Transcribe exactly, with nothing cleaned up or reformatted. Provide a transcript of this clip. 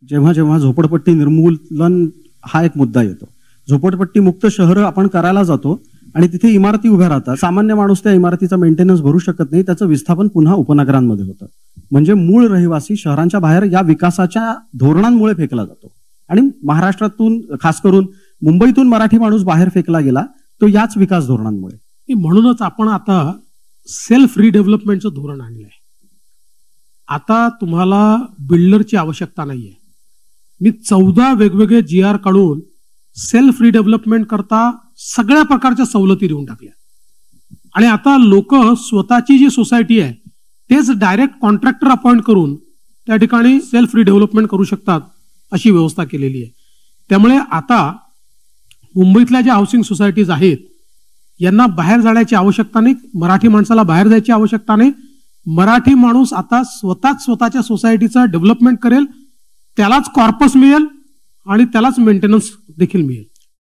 जेव्हा जेव्हा झोपडपट्टी निर्मूलन हा एक मुद्दा येतो, झोपडपट्टी मुक्त शहर आपण करायला जातो आणि तिथे इमारती उभ्या राहतात, सामान्य माणूस त्या इमारतीचा मेंटेनन्स भरू शकत नाही, त्याचं विस्थापन पुन्हा उपनगरांमध्ये होतं. म्हणजे मूळ रहिवासी शहरांच्या बाहेर या विकासाच्या धोरणांमुळे फेकला जातो. आणि महाराष्ट्रातून खास करून मुंबईतून मराठी माणूस बाहेर फेकला गेला तो याच विकास धोरणांमुळे. म्हणूनच आपण आता सेल्फ रिडेव्हलपमेंटचं धोरण आणलंय. आता तुम्हाला बिल्डरची आवश्यकता नाहीये. मी चौदा वेगवेगळे जी आर काढून सेल्फ रिडेव्हलपमेंट करता सगळ्या प्रकारच्या सवलती देऊन टाकल्या आणि आता लोक स्वतःची जी सोसायटी आहे तेच डायरेक्ट कॉन्ट्रॅक्टर अपॉइंट करून त्या ठिकाणी सेल्फ रिडेव्हलपमेंट करू शकतात अशी व्यवस्था केलेली आहे. त्यामुळे आता मुंबईतल्या ज्या हाऊसिंग सोसायटीज आहेत यांना बाहेर जाण्याची आवश्यकता नाही, मराठी माणसाला बाहेर जायची आवश्यकता नाही. मराठी माणूस आता स्वतःच स्वतःच्या सोसायटीचं डेव्हलपमेंट करेल, त्यालाच कॉर्पस मिळेल आणि त्यालाच मेंटेनन्स देखील मिळेल.